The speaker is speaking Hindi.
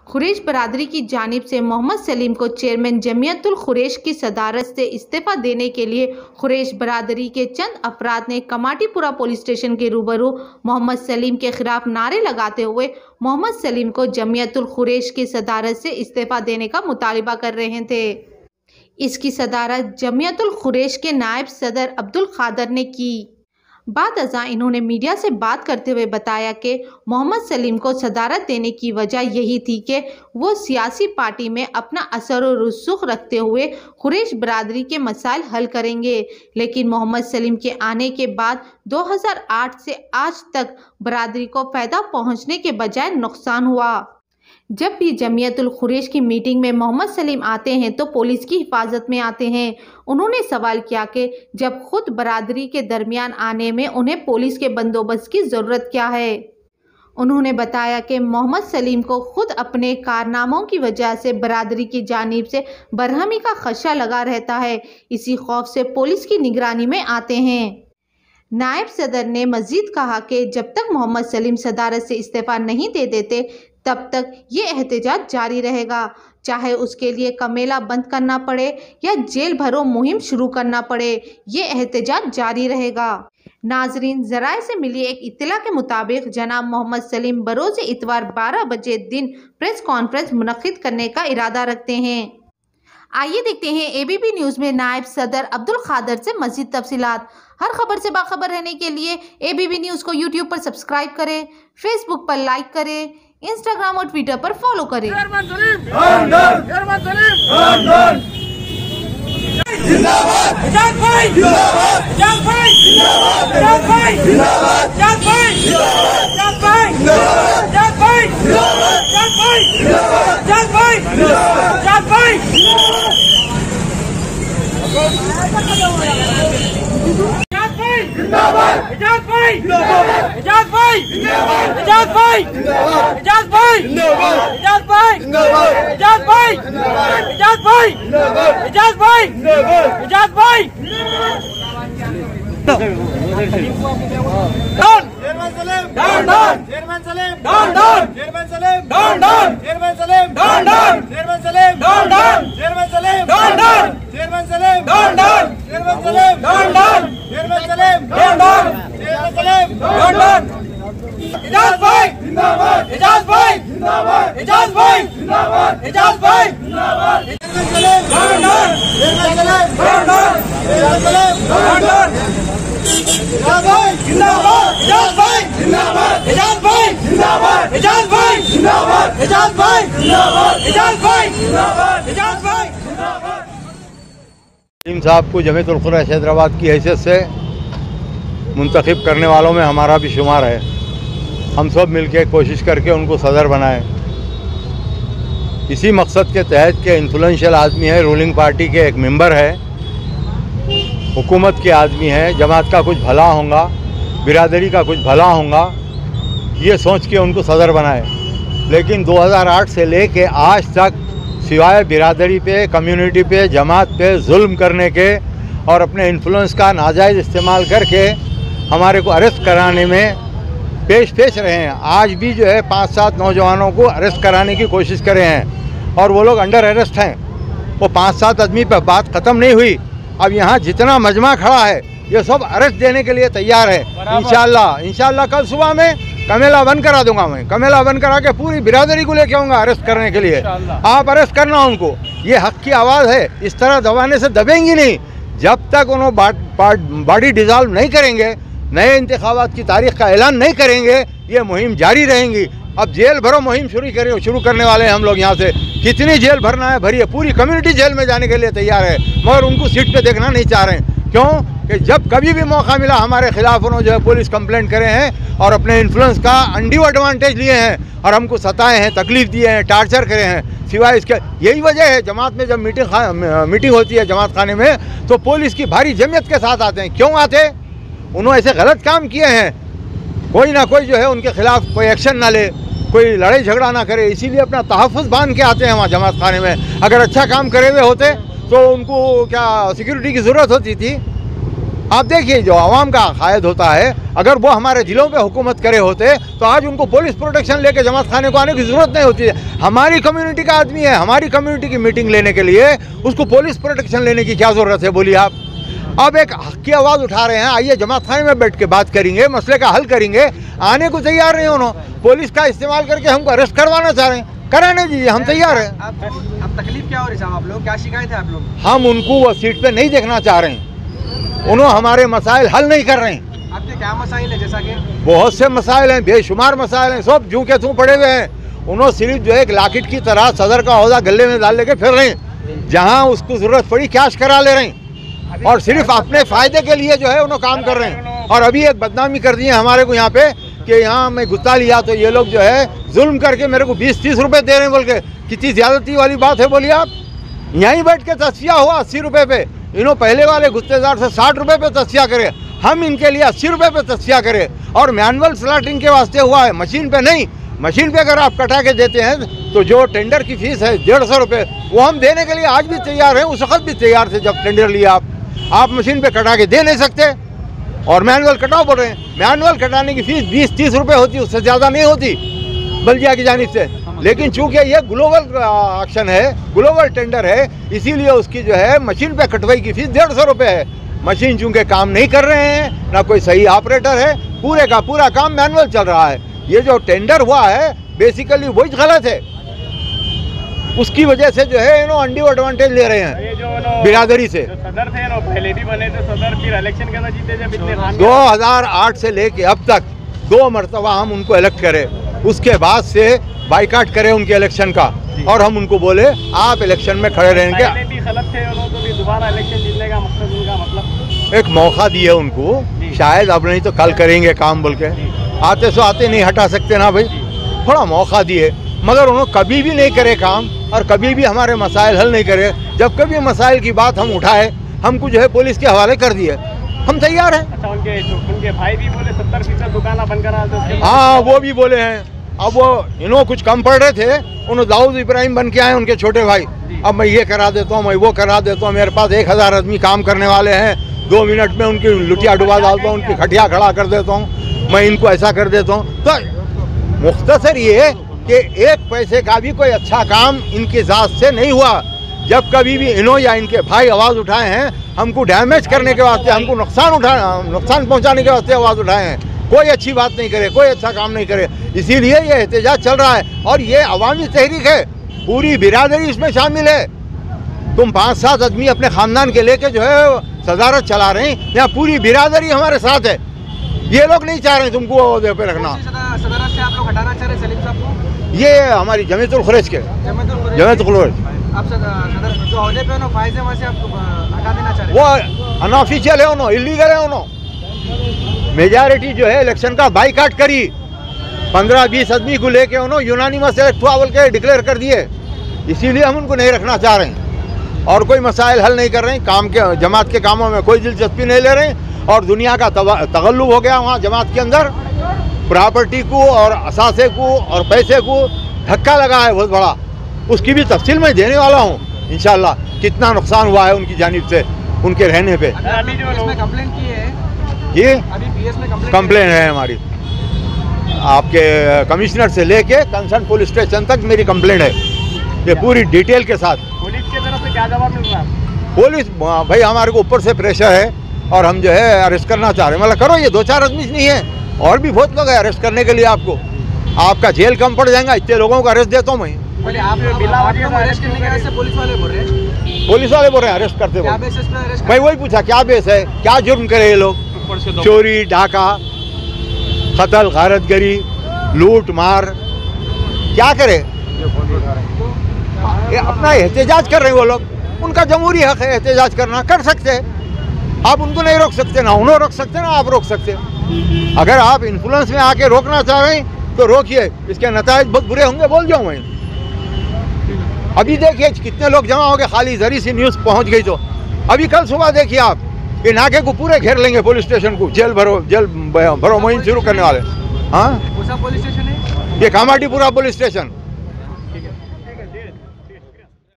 खुरैश बरादरी की जानिब से मोहम्मद सलीम को चेयरमैन जमीयतुल खुरैश की सदारत से इस्तीफ़ा देने के लिए खुरैश बरादरी के चंद अफराद ने कमाटीपुरा पुलिस स्टेशन के रूबरू मोहम्मद सलीम के खिलाफ नारे लगाते हुए मोहम्मद सलीम को जमीयतुल खुरैश की सदारत से इस्तीफ़ा देने का मुतालिबा कर रहे थे। इसकी सदारत जमीयतुल खुरैश के नायब सदर अब्दुल खादर ने की। बाद अज़ां इन्होंने मीडिया से बात करते हुए बताया कि मोहम्मद सलीम को सदारत देने की वजह यही थी कि वो सियासी पार्टी में अपना असर और रुसूख रखते हुए खुरैश बरादरी के मसाइल हल करेंगे। लेकिन मोहम्मद सलीम के आने के बाद 2008 से आज तक बरादरी को फ़ायदा पहुंचने के बजाय नुकसान हुआ। जब भी जमीयतुल खुरैश की मीटिंग में मोहम्मद सलीम आते हैं तो पुलिस की हिफाजत में आते हैं। उन्होंने सवाल किया कि जब खुद बरादरी के दरमियान आने में उन्हें पुलिस के बंदोबस्त की ज़रूरत क्या है। उन्होंने बताया कि मोहम्मद सलीम को खुद अपने कारनामों की वजह से बरादरी की जानिब से बरहमी का खदशा लगा रहता है, इसी खौफ से पुलिस की निगरानी में आते हैं। नायब सदर ने मजीद कहा कि जब तक मोहम्मद सलीम सदारत से इस्तीफ़ा नहीं दे देते तब तक ये एहतजाज जारी रहेगा, चाहे उसके लिए कमेला बंद करना पड़े या जेल भरो मुहिम शुरू करना पड़े, ये एहतजाज जारी रहेगा। नाजरीन, ज़राए से मिली एक इत्तला के मुताबिक जनाब मोहम्मद सलीम बरोज़ इतवार 12 बजे दिन प्रेस कॉन्फ्रेंस मुनक्किद करने का इरादा रखते हैं। आइए देखते हैं एबीपी न्यूज़ में नायब सदर अब्दुल खादर से मज़ीद तफसीलात। हर खबर से बाखबर रहने के लिए एबीपी न्यूज़ को यूट्यूब पर सब्सक्राइब करें, फेसबुक पर लाइक करें, इंस्टाग्राम और ट्विटर पर फॉलो करें। साहब को जमीयतुल खुरैश हैदराबाद की हैसियत से मुंतखब करने वालों में हमारा भी शुमार है। हम सब मिलके कोशिश करके उनको सदर बनाएं। इसी मकसद के तहत के इन्फ्लुएंशियल आदमी है, रूलिंग पार्टी के एक मेंबर है, हुकूमत के आदमी है, जमात का कुछ भला होगा, बिरादरी का कुछ भला होगा, ये सोच के उनको सदर बनाए। लेकिन 2008 से लेके आज तक सिवाय बिरादरी पे, कम्युनिटी पे, जमात पे जुल्म करने के और अपने इन्फ्लुएंस का नाजायज़ इस्तेमाल करके हमारे को अरेस्ट कराने में पेश रहे हैं। आज भी जो है 5-7 नौजवानों को अरेस्ट कराने की कोशिश करे हैं और वो लोग अंडर अरेस्ट हैं। वो 5-7 आदमी पर बात ख़त्म नहीं हुई। अब यहाँ जितना मजमा खड़ा है ये सब अरेस्ट देने के लिए तैयार है। इंशाल्लाह कल सुबह में कमेला बंद करा दूंगा। मैं कमेला बंद करा के पूरी बिरादरी को लेके आऊँगा अरेस्ट करने के लिए। आप अरेस्ट करना उनको, ये हक की आवाज़ है। इस तरह दबाने से दबेंगी नहीं। जब तक उन्होंने बॉडी डिज़ॉल्व नहीं करेंगे, नए इंतखाबात की तारीख का ऐलान नहीं करेंगे, ये मुहिम जारी रहेंगी। अब जेल भरो मुहिम शुरू करने वाले हैं हम लोग। यहाँ से कितनी जेल भरना है भरिए, पूरी कम्युनिटी जेल में जाने के लिए तैयार है, मगर उनको सीट पे देखना नहीं चाह रहे हैं। क्यों कि जब कभी भी मौका मिला हमारे खिलाफ उन्होंने जो है पुलिस कंप्लेंट करे हैं और अपने इन्फ्लुएंस का अनड्यू एडवांटेज लिए हैं और हमको सताए हैं, तकलीफ दिए हैं, टार्चर करे हैं। सिवाय इसके यही वजह है, जमात में जब मीटिंग होती है जमात खाने में, तो पुलिस की भारी जमीयत के साथ आते हैं। क्यों आते? उन्होंने ऐसे गलत काम किए हैं, कोई ना कोई जो है उनके खिलाफ कोई एक्शन ना ले, कोई लड़ाई झगड़ा ना करे, इसीलिए अपना तहफ़्फ़ुज़ बांध के आते हैं वहाँ जमात खाने में। अगर अच्छा काम करे हुए होते तो उनको क्या सिक्योरिटी की ज़रूरत होती थी? आप देखिए जो आवाम का अकायद होता है, अगर वो हमारे जिलों पे हुकूमत करे होते तो आज उनको पुलिस प्रोटेक्शन लेके जमात खाने को आने की ज़रूरत नहीं होती है। हमारी कम्युनिटी का आदमी है, हमारी कम्युनिटी की मीटिंग लेने के लिए उसको पुलिस प्रोटेक्शन लेने की क्या ज़रूरत है, बोलिए आप। अब एक हक की आवाज़ उठा रहे हैं, आइए जमात खाने में बैठ के बात करेंगे, मसले का हल करेंगे। आने को तैयार नहीं उन्होंने, पुलिस का इस्तेमाल करके हमको अरेस्ट करवाना चाह रहे हैं, कराने दीजिए, हम तैयार हैं। अब तकलीफ क्या हो रही है साहब, आप लोग क्या शिकायत है आप लोग? हम उनको वो सीट पे नहीं देखना चाह रहे हैं, उन्होंने हमारे मसाइल हल नहीं कर रहे हैं। आपके क्या मसाइल है? जैसा कि बहुत से मसाइल हैं, बेशुमार मसाइल हैं, सब जूं के तूं पड़े हुए हैं। उन्होंने सिर्फ जो है एक लाकिट की तरह सदर का ओहदा गले में डाल लेके फिर रहे हैं, जहां उसको ज़रूरत पड़ी कैश करा ले रहे हैं, और सिर्फ अपने फ़ायदे के लिए जो है उन्होंने काम कर रहे हैं। और अभी एक बदनामी कर दी है हमारे को यहाँ पे कि यहाँ मैं गुत्ता लिया तो ये लोग जो है जुल्म करके मेरे को 20-30 रुपये दे रहे हैं बोल के। कितनी ज़्यादती वाली बात है, बोलिए आप। यहीं बैठ के तस्फिया हुआ 80 रुपये पे, इन्हों पहले वाले गुत्तेदार से 60 रुपये पे तस्फिया करे, हम इनके लिए 80 रुपये पे तस्फिया करें। और मैनुअल स्लॉटिंग के वास्ते हुआ है, मशीन पे नहीं। मशीन पे अगर आप कटा के देते हैं तो जो टेंडर की फीस है 150 रुपये, वो हम देने के लिए आज भी तैयार हैं, उस वक्त भी तैयार थे जब टेंडर लिया। आप मशीन पे कटा के दे नहीं सकते और मैनुअल कटाओ बोल रहे हैं। मैनुअल कटाने की फीस 20-30 रुपये होती, उससे ज़्यादा नहीं होती बल्दिया की जानिब से। लेकिन चूंकि ये ग्लोबल एक्शन है, ग्लोबल टेंडर है, इसीलिए उसकी जो है मशीन पे कटवाई की फीस 150 रुपये है। मशीन चूंकि काम नहीं कर रहे हैं, ना कोई सही ऑपरेटर है, पूरे का पूरा काम मैनुअल चल रहा है। ये जो टेंडर हुआ है बेसिकली वही गलत है, उसकी वजह से जो है इन्हों अंडी एडवांटेज ले रहे हैं बिरादरी से। सदर थे ना, पहले भी बने थे सदर, फिर इलेक्शन करना जीते जब इतने 2008 से लेके अब तक 2 मरतबा हम उनको इलेक्ट करें, उसके बाद से बाइकाट करें उनके इलेक्शन का, और हम उनको बोले आप इलेक्शन में खड़े रहेंगे। पहले भी गलत थे तो भी दोबारा इलेक्शन जीतने का मकसद उनका मतलब एक मौका दिए उनको, शायद अब नहीं तो कल करेंगे काम बोल के। आते सो आते नहीं हटा सकते ना भाई, थोड़ा मौका दिए, मगर उन्होंने कभी भी नहीं करे काम और कभी भी हमारे मसाइल हल नहीं करे। जब कभी मसाइल की बात हम उठाए, हमको जो है पुलिस के हवाले कर दिए, हम तैयार हैं। अच्छा, उनके भाई भी बोले 70% दुकाना बंद करा दो। हाँ, वो भी बोले हैं। अब वो इन्हों कुछ कम पड़ रहे थे, उन्होंने दाऊद इब्राहिम बन के आए उनके छोटे भाई, अब मैं ये करा देता हूँ, मैं वो करा देता हूँ, मेरे पास 1000 आदमी काम करने वाले हैं, 2 मिनट में उनकी लुटिया डुबा डालता हूँ, उनकी खटिया खड़ा कर देता हूँ, मैं इनको ऐसा कर देता हूँ। तो मुख्तसर ये कि एक पैसे का भी कोई अच्छा काम इनकी ज़ात से नहीं हुआ। जब कभी भी इन्हों या इनके भाई आवाज़ उठाए हैं, हमको डैमेज करने के वास्ते, हमको नुकसान पहुंचाने के वास्ते आवाज़ उठाए हैं, कोई अच्छी बात नहीं करे, कोई अच्छा काम नहीं करे। इसीलिए ये एहतजाज चल रहा है और ये अवामी तहरीक है, पूरी बिरादरी इसमें शामिल है। तुम 5-7 आदमी अपने ख़ानदान के लेके जो है सदारत चला रहे हैं, यहाँ पूरी बिरादरी हमारे साथ है। ये लोग नहीं चाह रहे तुमको ओहदे पे रखना। सदरत से आप लोग हटाना चाह रहे हैं सलीम साहब को? ये हमारी जमीयतुल खुरैश के जमीयतुल खुरैश आप सदर जो ओहदे पे फाइज है वहाँ से आपको हटा देना चाह रहे हैं? वो अनऑफिशियल है, उन्होंने इलीगल है, उन्होंने मेजॉरिटी जो है इलेक्शन का बाइकाट करी, 15-20 आदमी को लेके उन्होंने यूनानिमस इलेक्ट हुआ बोल के डिक्लेयर कर दिए। इसीलिए हम उनको नहीं रखना चाह रहे हैं और कोई मसाइल हल नहीं कर रहे हैं, काम के जमात के कामों में कोई दिलचस्पी नहीं ले रहे हैं। और दुनिया का तगल्लुब हो गया वहाँ जमात के अंदर, प्रॉपर्टी को और असासे को और पैसे को धक्का लगा है बहुत बड़ा, उसकी भी तफसील मैं देने वाला हूँ इंशाल्लाह, कितना नुकसान हुआ है उनकी जानिब से उनके रहने पे। अभी जो कंप्लेंट की है, ये अभी पीएस में कंप्लेंट है हमारी, आपके कमिश्नर से लेके कंसर्न पुलिस स्टेशन तक मेरी कंप्लेंट है, ये पूरी डिटेल के साथ। पुलिस की तरफ से क्या जवाब मिल रहा है? पुलिस भाई हमारे को ऊपर से प्रेशर है और हम जो है अरेस्ट करना चाह रहे हैं। मतलब करो, ये 2-4 आदमी नहीं है, और भी बहुत लोग हैं अरेस्ट करने के लिए। आपको आपका जेल कम पड़ जाएगा, इतने लोगों को अरेस्ट देता हूँ मैं। अरेस्ट करने के वजह पुलिस वाले बोल रहे हैं, पुलिस वाले बोल रहे हैं अरेस्ट करते क्या हुए। बेसिस पे अरेस्ट? मैं वही पूछा क्या बेस है, क्या जुर्म करे ये लोग? चोरी, डाका, कत्ल, गारतगरी, लूट मार, क्या करे? ये अपना एहतजाज कर रहे हैं वो लोग, उनका जमहूरी हक है एहतजाज करना, कर सकते हैं। आप उनको नहीं रोक सकते, ना उन्हें रोक सकते, ना आप रोक सकते। अगर आप इन्फ्लुएंस में आके रोकना चाह रहे हैं तो रोकिए, इसके नतायज बहुत बुरे होंगे, बोल जाऊँ मैं। अभी देखिए कितने लोग जमा हो गए, खाली जरी सी न्यूज़ पहुंच गई तो अभी कल सुबह देखिए आप, ये नाके को पूरे घेर लेंगे, पुलिस स्टेशन को जेल भरो मुहिम शुरू करने वाले। हाँ, पुलिस स्टेशन है ये कामाटीपुरा पुलिस स्टेशन।